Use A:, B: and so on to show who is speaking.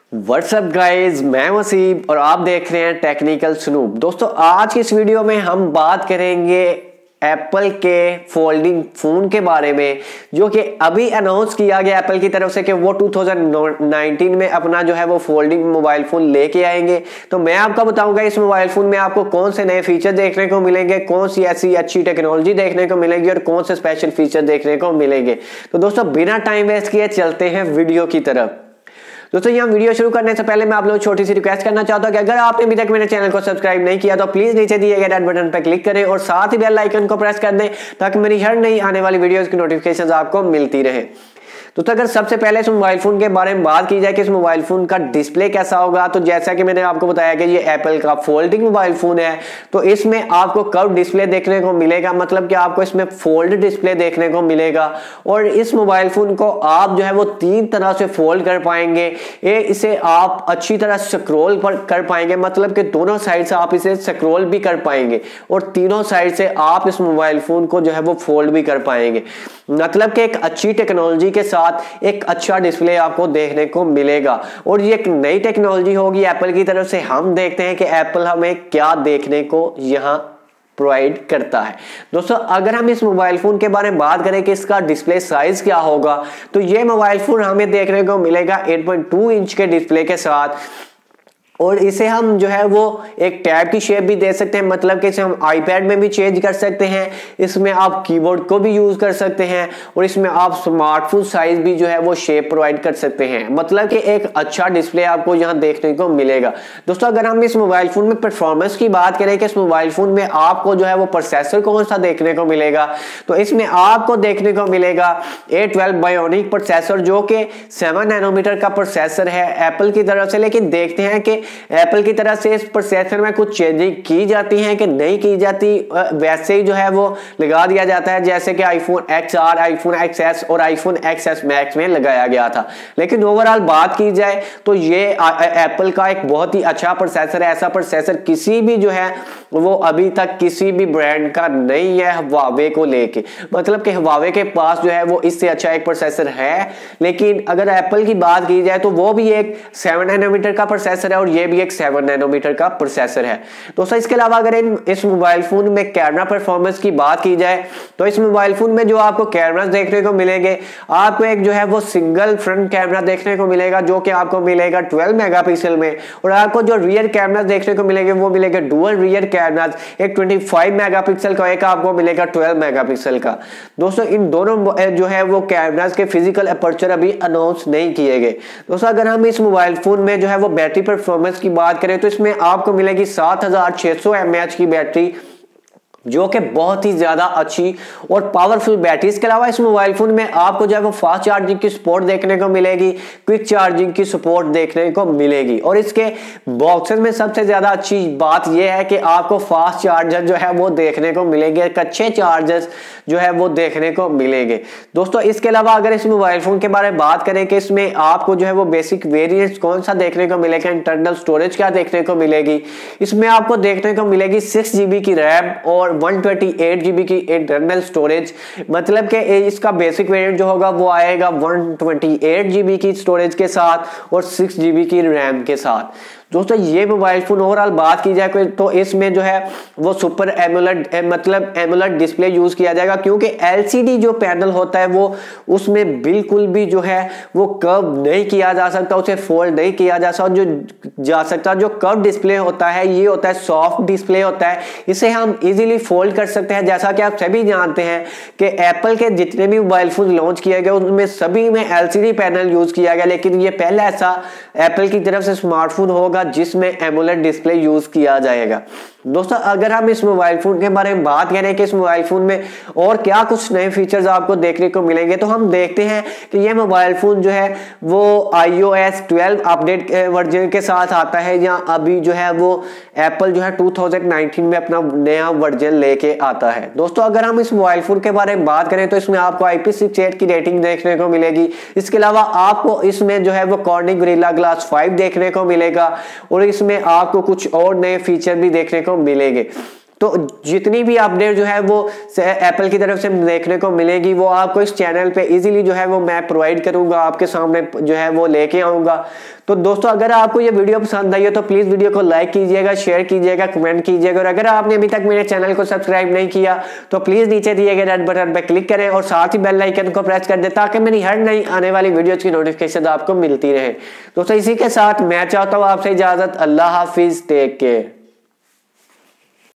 A: What's up guys, मैं वसीम और आप देख रहे हैं टेक्निकल स्नूप। दोस्तों आज की इस वीडियो में हम बात करेंगे एप्पल के फोल्डिंग फोन के बारे में, जो कि अभी अनाउंस किया गया एप्पल की तरफ से कि वो 2019 में अपना जो है वो फोल्डिंग मोबाइल फोन लेके आएंगे। तो मैं आपको बताऊंगा इस मोबाइल फोन में आपको कौन से नए फीचर देखने को मिलेंगे, कौन सी ऐसी अच्छी टेक्नोलॉजी देखने को मिलेगी और कौन से स्पेशल फीचर देखने को मिलेंगे। तो दोस्तों बिना टाइम वेस्ट किए चलते हैं वीडियो की तरफ। दोस्तों यहाँ वीडियो शुरू करने से पहले मैं आप लोगों को छोटी सी रिक्वेस्ट करना चाहता हूं कि अगर आपने अभी तक मेरे चैनल को सब्सक्राइब नहीं किया तो प्लीज नीचे दिए गए रेड बटन पर क्लिक करें और साथ ही बेल आइकन को प्रेस कर दें ताकि मेरी हर नई आने वाली वीडियोस की नोटिफिकेशंस आपको मिलती रहे। तो अगर सबसे पहले इस मोबाइल फोन के बारे में बात की जाए कि इस मोबाइल फोन का डिस्प्ले कैसा होगा, तो जैसा कि मैंने आपको बताया कि ये एप्पल का फोल्डिंग मोबाइल फोन है, तो इसमें आपको कर्व डिस्प्ले देखने को मिलेगा, मतलब कि आपको इसमें फोल्ड डिस्प्ले देखने को मिलेगा। और इस मोबाइल फोन को आप जो है वो तीन तरह से फोल्ड कर पाएंगे। इसे आप अच्छी तरह स्क्रॉल कर पाएंगे, मतलब कि दोनों साइड से आप इसे स्क्रॉल भी कर पाएंगे और तीनों साइड से आप इस मोबाइल फोन को जो है वो फोल्ड भी कर पाएंगे। मतलब कि एक अच्छी टेक्नोलॉजी के साथ एक अच्छा डिस्प्ले आपको देखने को मिलेगा और ये एक नई टेक्नोलॉजी होगी एप्पल की तरफ से। हम देखते हैं कि एप्पल हमें क्या देखने को यहां प्रोवाइड करता है। दोस्तों अगर हम इस मोबाइल फोन के बारे में बात करें कि इसका डिस्प्ले साइज क्या होगा, तो ये मोबाइल फोन हमें देखने को मिलेगा 8.2 इंच के डिस्प्ले के साथ। और इसे हम जो है वो एक टैब की शेप भी दे सकते हैं, मतलब कि इसे हम आईपैड में भी चेंज कर सकते हैं। इसमें आप कीबोर्ड को भी यूज कर सकते हैं और इसमें आप स्मार्टफोन साइज भी जो है वो शेप प्रोवाइड कर सकते हैं, मतलब कि एक अच्छा डिस्प्ले आपको यहां देखने को मिलेगा। दोस्तों अगर हम इस मोबाइल फोन में परफॉर्मेंस की बात करें कि इस मोबाइल फोन में आपको जो है वो प्रोसेसर कौन सा देखने को मिलेगा, तो इसमें आपको देखने को मिलेगा A12 बायोनिक प्रोसेसर, जो कि 7 नैनोमीटर का प्रोसेसर है एप्पल की तरफ से। लेकिन देखते हैं कि एप्पल की तरफ से इस प्रोसेसर में कुछ चेंजिंग की जाती हैं कि नहीं की जाती, वैसे ही जो है वो लगा दिया जाता है जैसे कि आईफोन XR, आईफोन XS और आईफोन XS मैक्स में लगाया गया था। लेकिन ओवरऑल बात की जाए तो ये एप्पल का एक बहुत ही अच्छा प्रोसेसर है। ऐसा प्रोसेसर किसी भी जो है वो अभी तक किसी भी ब्रांड का नहीं है हुआवे को लेके, मतलब कि हुआवे के पास जो है वो इससे अच्छा एक प्रोसेसर है। लेकिन अगर एप्पल की बात की जाए तो वो भी एक 7 नैनोमीटर का प्रोसेसर है और ये भी एक 7 नैनोमीटर का प्रोसेसर है। दोस्तों इसके अलावा अगर इस मोबाइल फोन में कैमरा परफॉर्मेंस की बात की जाए तो इस मोबाइल फोन में जो आपको कैमरास देखने को मिलेंगे, आपको एक जो है वो सिंगल फ्रंट कैमरा देखने को मिलेगा जो कि आपको मिलेगा 12 मेगापिक्सल में, और आपको जो रियर कैमरा देखने को मिलेंगे वो मिलेगा डुअल रियर कैमरा, एक 25 मेगापिक्सल का, एक आपको मिलेगा 12 मेगापिक्सल का। दोस्तों इन दोनों जो है वो कैमरास के फिजिकल अपर्चर अभी अनाउंस नहीं किए गए। दोस्तों अगर हम इस मोबाइल फोन में जो है वो बैटरी परफॉर्मेंस की बात करें तो इसमें आपको मिलेगी 7600 mAh की बैटरी, जो कि बहुत ही ज्यादा अच्छी और पावरफुल बैटरी। इसके अलावा इस मोबाइल फोन में आपको जो है वो फास्ट चार्जिंग की सपोर्ट देखने को मिलेगी, क्विक चार्जिंग की सपोर्ट देखने को मिलेगी। और इसके बॉक्सेस में सबसे ज्यादा अच्छी बात यह है कि आपको फास्ट चार्जर जो है वो देखने को मिलेंगे, अच्छे चार्जर्स जो है वो देखने को मिलेंगे। दोस्तों इसके अलावा अगर इस मोबाइल फोन के बारे में बात करें कि इसमें आपको जो है वो बेसिक वेरिएंट कौन सा देखने को मिलेगा, इंटरनल स्टोरेज क्या देखने को मिलेगी, इसमें आपको देखने को मिलेगी 6 GB की रैम और 128 GB की इंटरनल स्टोरेज, मतलब कि इसका बेसिक वेरिएंट जो होगा वो आएगा 128 GB की स्टोरेज के साथ और 6 GB की रैम के साथ। दोस्तों ये मोबाइल फोन ओवरऑल बात की जाए तो इसमें जो है वो सुपर एमोलेड मतलब एमोलेड डिस्प्ले यूज किया जाएगा, क्योंकि LCD जो पैनल होता है वो उसमें बिल्कुल भी जो है वो कर्व नहीं किया जा सकता, उसे फोल्ड नहीं किया जा सकता। जो कर्व डिस्प्ले होता है ये होता है सॉफ्ट डिस्प्ले होता है, इसे हम इजीली फोल्ड कर सकते हैं। जैसा कि आप सभी जानते हैं कि एप्पल के जितने भी मोबाइल फोन लॉन्च किए गए उनमें सभी में LCD पैनल यूज किया गया, लेकिन ये पहला ऐसा एप्पल की तरफ से स्मार्टफोन होगा जिसमें एमोलेड डिस्प्ले यूज किया जाएगा। दोस्तों अगर हम इस मोबाइल फोन के बारे में बात करें कि इस मोबाइल फोन में और क्या कुछ नए फीचर्स आपको देखने को मिलेंगे, तो हम देखते हैं कि ये मोबाइल फोन जो है वो iOS 12 अपडेट वर्जन के साथ आता है, या अभी जो है वो एप्पल जो है 2019 में अपना नया वर्जन लेके आता है। दोस्तों अगर हम इस मोबाइल फोन के बारे में बात करें तो इसमें आपको IP68 की रेटिंग देखने को मिलेगी। इसके अलावा आपको इसमें जो है वो कॉर्निंग गोरिल्ला ग्लास 5 देखने को मिलेगा और इसमें आपको कुछ और नए फीचर भी देखने को मिलेंगे। तो जितनी भी अपडेट जो है वो एप्पल की तरफ से देखने को मिलेगी वो आपको इस चैनल पे इजीली जो है वो मैं प्रोवाइड करूंगा, आपके सामने जो है वो लेके आऊंगा। तो दोस्तों अगर आपको ये वीडियो पसंद आई है तो प्लीज वीडियो को लाइक कीजिएगा, शेयर कीजिएगा, कमेंट कीजिएगा, और अगर आपने अभी तक मेरे चैनल को सब्सक्राइब नहीं किया तो प्लीज नीचे दिए गए रेड बटन पर क्लिक करें और साथ ही बेल आइकन को प्रेस कर दें ताकि मेरी हर नई आने वाली वीडियोज की नोटिफिकेशन आपको मिलती रहे। दोस्तों इसी के साथ मैं चाहता हूँ आपसे इजाजत। अल्लाह हाफिज, टेक केयर।